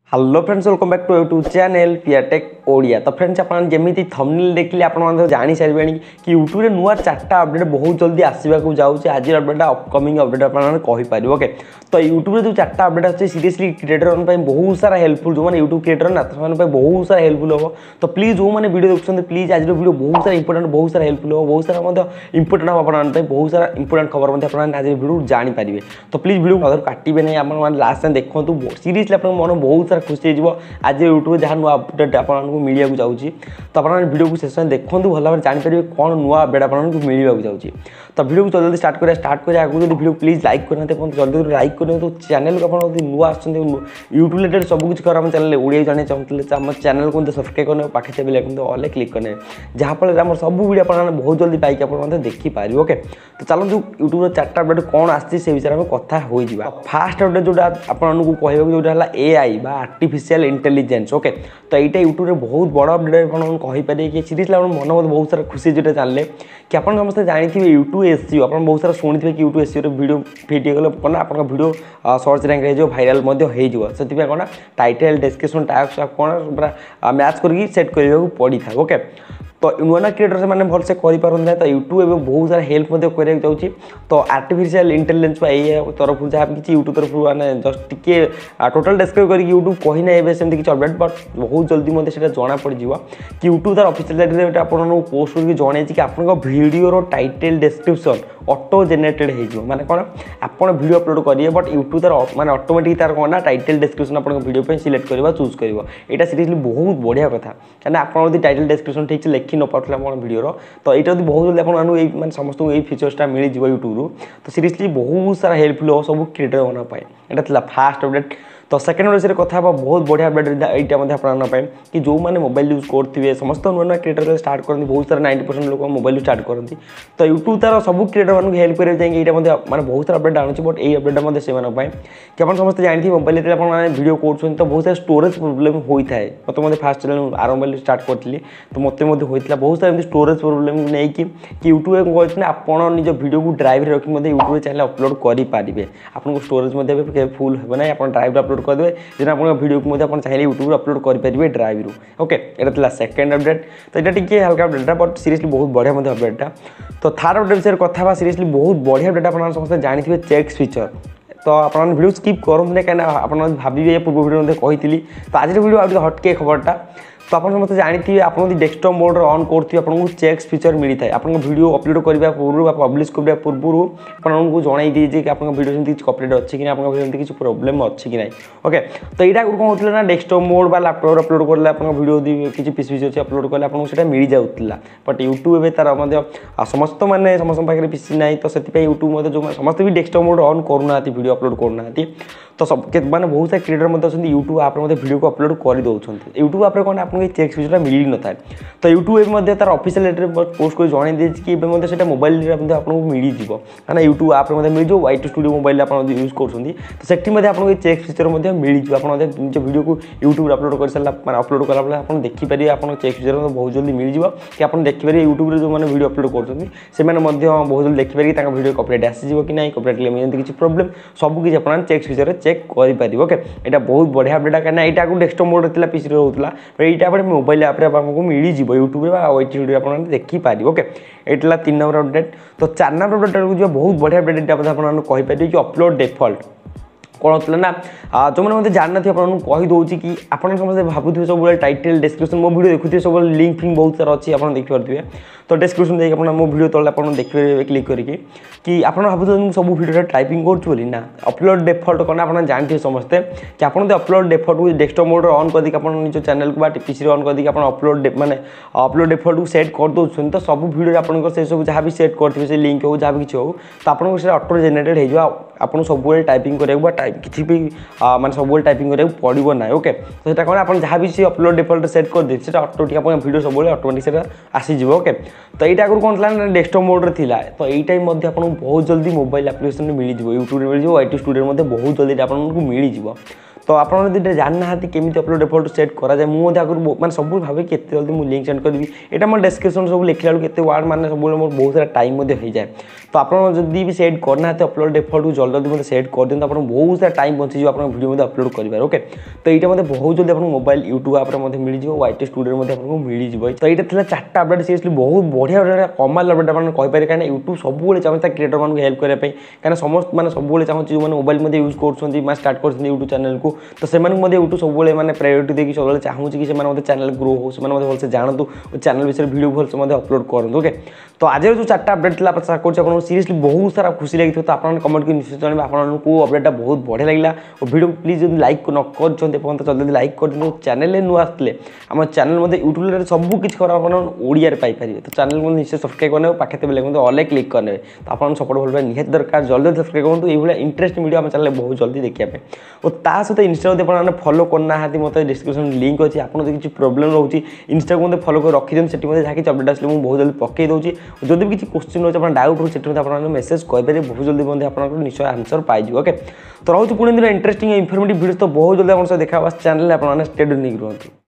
Hello friends, welcome back to YouTube channel पियाटेक ओडिया। तो friends, आप जमी थंबनेल देखिए आपने जानी सारे कि यूट्यूब रे नुआ 4टा अपडेट बहुत जल्दी आसवाक जाऊँगी। आज अपडेट अपकमिंग अपडेट आपपर ओके। तो यूट्यूब रे जो 4टा अपडेट अच्छे सीरियसली क्रिएटर बहुत सारा हेल्पफुल जो मैंने यूट्यूब क्रिएटर ना से बहुत सारा हेल्पफुल हम। तो प्लीज जो मैंने वीडियो देखते प्लीज आज वीडियो बहुत सारा इंपोर्टेंट बहुत सारा हेल्पफुल हो बहुत सारा इंपोर्टेंट हम आप बहुत सारा इंपोर्टेंट खबर आज वीडियो जानीपारे। तो प्लीज वीडियो अगर काटे नहीं आप लास्ट टाइम देखो सीरियसली आप मन बहुत सारा खुशी हो आज यूट्यूब जहाँ नुआ अपडेट आपको मिलने जाऊँगी। तो आप वीडियो को शेष में देखो भल भाव जानीपारे कौन नुआ अपडेट आपको मिलने जाऊँगी। तो वीडियो को जल्दी स्टार्ट करें आगे जो वीडियो प्लीज लाइक करना जल्दी लाइक करें। तो चैनल को आप नुआ यूट्यूब रिलेटेड सबकिछ कर चैनल ओडिया जाना चाहते आम चैनल को सब्सक्राइब करने पाखे बेल ऑल क्लिक करने जहाँफल आम सब वीडियो आप बहुत जल्दी पाइक आप देखिपारे ओके। तो चलते यूट्यूब 4टा अपडेट कौन आसी से विषय में कथा हो। फास्ट अपडेट जो आपको कहूँ जोटा एआई बा आर्टिफिशियल इंटेलिजेंस ओके। तो यहाँ यूट्यूब बहुत बड़ अपडेट आपपारे कि सीरीयसली मन मत बहुत सारा खुशी जो जानले कि आप समस्त जानते यूट्यूब एसईओ आप बहुत सारा शुणी कि यूट्यूब एसईओ वीडियो फिट होगले कौन आप वीडियो सर्च रैंक हो भाइराल से कौन टाइटल डिस्क्रिप्शन टैग्स कौन पूरा मैच करके सेट करने पड़ी था ओके। तो नुआ क्रिएटर से मैंने भलसे करें तो यूट्यूब एवं बहुत सारा हेल्प कराया जाऊँगी। तो आर्टिफिशियल इंटेलिजेंस तरफ जहाँ कि यूट्यूब तरफ मैंने जस्ट टी टोटाल डिस्क्राइब करके यूट्यूब कही ना सेमती किसी अपडेट बट बहुत जल्दी मतलब से जना पड़ कि यूट्यूब तार ऑफिशियल आपको पोस्ट करके जन कि आप video title description auto generated हो माने कौन आप वीडियो अपलोड करेंगे बट यूट्यूब तार माने ऑटोमेटिक तार कौन ना टाइटल डिस्क्रिप्शन आप वीडियो पे सिलेक्ट करवा चूज कर यहाँ सीरियसली बहुत बढ़िया कथा क्या आप टाइटल डिस्क्रिप्शन ठीक से लिखि न पार्ला वीडियो तो यहाँ बहुत जल्दी आप समस्त यही फीचर्सटा मिल जाए यूट्यूब। तो सीरियसली बहुत सारा हेल्पफुल हो सब क्रिएटर माना यहाँ फास्ट अपडेट। तो सेकेंड विषय कथा बहुत बढ़िया अपडेट यहाँ कि जो मैंने मोबाइल यूज करते समस्त नुआ नुआ क्रिएटर स्टार्ट करते बहुत सारा 90% लोग मोबाइल यूज स्टार्ट करती। तो यूट्यूब तार सब क्रिएटर मानक हेल्प करेंगे यहाँ मैंने बहुत सारा अपडेट आणुच्छे बट यही अपडेट से कि आप समस्त जानते मोबाइल वीडियो कर तो बहुत सारा स्टोरेज प्रोब्लेम होता है। मतलब फास्ट चैनल आरंभ स्टार्ट करी तो मतलब होता बहुत सारा स्टोरेज प्रोब्लेम नहीं कि यूट्यूब कहते आप निज वीडियो को ड्राइव रखी यूट्यूब चैनल अपलोड करेंगे आपको स्टोरेज फुल हे ना आप ड्राइव अपलोड करदे जेना आपन वीडियो को आप चाहिए यूट्यूब अपलोड करेंगे ड्राइव रू ओके। यहाँ सेकेंड अपडेट तो यहाँ टी हल्का अपडेटा बट सीरियसली बहुत बढ़िया अपडेटा। तो थर्ड अपडेट विषय कथा सीरियसली बहुत बढ़िया अपडेट आप समस्त जानते चेक्स फीचर। तो आप वीडियो स्किप करते कहीं आप भावे पूर्व वीडियो कही। तो आज वीडियो आज हटके खबरटा तो आप समस्त जानते आप डेस्कटॉप मोड ऑन करते आपको चेक्स फीचर मिलता है आपको वीडियो अपलोड करने पूर्व पब्लिश करने पूर्व आपको जन दीजिए कि आप वीडियो से कपरेट अच्छी कि आप वीडियो किसी प्रोब्लेम अच्छी कि ना ओके। तो यहाँ कौन होता ना डेस्कटॉप मोड बा लैपटॉप अपलोड कले आप वीडियो किसी पीसी अच्छे अपलोड कले आपको मिल जाऊला बट यूट्यूब ए तार समस्त मैंने समस्त पाखे पीसी ना तो से यूट्यूब जो समस्त भी डेस्कटॉप मोड ऑन करूना वीडियो अपलोड करना तो सब मैंने बहुत सारे क्रिएटर अच्छे यूट्यूब आप वीडियो को अपलोड कर दौरान यूट्यूब आप कौन आपको चेक्स फीचर मिल न था। तो यूट्यूब तार ऑफिशियल पोस्ट कर जन दे कि मोबाइल आपको मिल जाए यूट्यूब आप मिल जाए वाई टू स्टूडियो मोबाइल आप यूज कर आपको चेक्स फीचर मिल जाए निज वीडियो को यूट्यूब अपलोड कर सारा अपलोड कला आप देखिपारे आप चेक्स फीचर बहुत जल्दी मिल जाए कि आप देखिपारे यूट्यूब जो मैंने वीडियो अपलोड कर बहुत जल्दी देखिपारे कि वीडियो कपरेट आसीज कि ना कपरेट क्लेम किसी प्रोब्लेम सबकि आप चेक्स फीचर चेक करेंगे ओके। यहाँ बहुत बढ़िया अपडेट कहीं यहाँ डेस्कटॉप मोड था पीसी रोला यहाँ मोबाइल आप आपको मिल जाए यूट्यूब वाई आप देखिपारे ओके। ये 3 नंबर अपडेट। तो 4 नंबर अपडेट जो बहुत बढ़िया अपडेट आपको कि अपलोड डिफॉल्ट कौन होता ना जो मैंने मतलब जानना थी आपको कहीदे कि आप समझते भावुए सब टाइटल डिस्क्रिप्शन मो वीडियो देखुए सब लिंक फिंक बहुत सारा अच्छी आप देखिपे। तो डिस्क्रिप्शन देखिए आप मो वीडियो तले आप देखिए क्लिक करके कि आप भावुए सब वीडियो टाइपिंग करूँ ना अपलोड डिफॉल्ट कौन आप जानते समस्ते कि आप अपलोड डिफॉल्ट को डेस्कटॉप मोड ऑन करके आप निज चैनल को पीसी ऑन करके आप अपलोड माने अपलोड डिफॉल्ट को सेट कर दौरान तो सब वीडियो आप सब जहाँ भी सेट करते से लिंक हो जहाँ भी किसी हो तो आपको ऑटो जेनेटेड हो आपको सब टाइपिंग करा किसी भी माने सब टाइपिंग करा पड़ो ना ओके। तो यहाँ कौन आप जहाँ भी अपलोड डिफॉल्ट सेट कर दे ऑटोमेटिक आप वीडियो सब ऑटोमेटिक से आसीज ओके। तो यहाँ आगे कौन था डेस्कटॉप मोड था तो यही आपको बहुत जल्दी मोबाइल एप्लिकेशन मिल जाए यूट्यूब मिल जाए वाई टू स्टूडियो बहुत जल्दी आपको मिल जाए। तो आपन যদি জাননাহাতি কেমিতি আপলোড ডিফল্ট সেট করা যায় মু মধ্যে আগর মানে সবু ভাবে কেতে জলদি মু লিঙ্ক সেন্ড করবি এটা আমার ডেসক্রিপশন সব লেখিলা বেলু কেতে ওয়ার্ড মানে সবু মোর বহুত সারা টাইম মধ্যে হয়ে যায় তো আপনার যদি বি সেট করনাহাতি আপলোড ডিফল্ট জলদি জলদি মধ্যে সেট করে দিন আপনার বহুত সারা টাইম বঞ্চি যাব আপনার ভিডিও মধ্যে আপলোড করিবার ওকে তো এইটা মধ্যে বহুত জলদি আপনার মোবাইল ইউট্যুব আপরে মধ্যে মিলি যাব ওয়াইটি স্টুডিও মধ্যে আপনার মিলি যাব তো এইটা থিলা চারটা আপডেট সিরিয়াসলি বহুত বঢ়িয়া বঢ়িয়া কমাল আপডেট আপনার কই পারে কারণ ইউট্যুব সবুলে চাহুছি তা ক্রিয়েটর মানুষ হেল্প করা পাই কারণ সমস্ত মানে সবুলে চাহুছি যে মোবাইল মধ্যে ইউজ করছেন মানে স্টার্ট করছেন ইউট্যুব চ্যানেল को तो से यूट्यूब सब मैंने प्रायोरिटी देखिए सब चाहूँ कि से चैनल ग्रो हो से भलसे जानतु चैनल विषय वीडियो भलसे अपलोड करूँ ओके तो आज जो चार्टा अपडेट था आशा कर सीरियसली बहुत सारा खुशी लगी तो आप कमेंट कर निश्चित जानवे आपको अपडेटा बहुत बढ़िया लगे और वीडियो प्लीज जो लाइक न कर जल्दी लाइक कर दिखाँ चैनल नुआ आसते आम चैनल मतलब यूट्यूब सब किसी कर ओडिया पाइपर तो चैनल को निश्चय सब्सक्राइब करने पाखे बेल अल क्लिक करने तो आप सपोर्ट भल निहत दरकार जल्दी सब्सक्राइब करूँ ये इंटरेस्टिंग वीडियो आम चैनल बहुत जल्दी देखिए और ता सहित इंस्टा आप फॉलो करना मतलब डिस्क्रिप्शन लिंक अच्छी आपको किसी प्रोब्लेम रोचे इंस्टा को फॉलो कर रखी दिन से जहाँ अपडेट आसे मुझे बहुत जल्दी पकई दूसरी जब भी किसी क्वेश्चन रोचे आप डाउट रोचे आप मेसेज करेंगे बहुत जल्दी आप निश्चय आंसर पाइज ओके तो रोचे पुणी दिन इंटरेस्टिंग इनफर्मेटिव वीडियो तो बहुत जल्दी आप देखा चैनल आप स्टेड नहीं रुहतु।